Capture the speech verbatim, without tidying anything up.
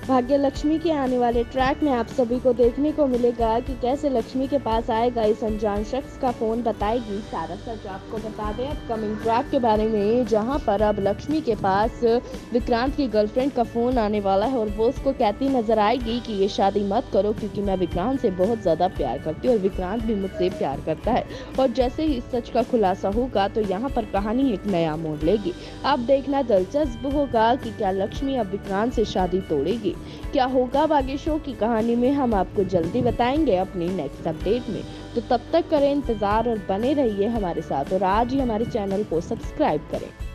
भाग्य लक्ष्मी के आने वाले ट्रैक में आप सभी को देखने को मिलेगा कि कैसे लक्ष्मी के पास आएगा इस अनजान शख्स का फोन, बताएगी सारा सच। आपको बता दें अपकमिंग ट्रैक के बारे में, जहां पर अब लक्ष्मी के पास विक्रांत की गर्लफ्रेंड का फोन आने वाला है और वो उसको कहती नजर आएगी कि ये शादी मत करो क्योंकि मैं विक्रांत से बहुत ज्यादा प्यार करती हूँ और विक्रांत भी मुझसे प्यार करता है। और जैसे ही इस सच का खुलासा होगा तो यहाँ पर कहानी एक नया मोड़ लेगी। अब देखना दिलचस्प होगा कि क्या लक्ष्मी अब विक्रांत से शादी तोड़ेगी। क्या होगा भाग्य शो की कहानी में, हम आपको जल्दी बताएंगे अपनी नेक्स्ट अपडेट में। तो तब तक करें इंतजार और बने रहिए हमारे साथ और आज ही हमारे चैनल को सब्सक्राइब करें।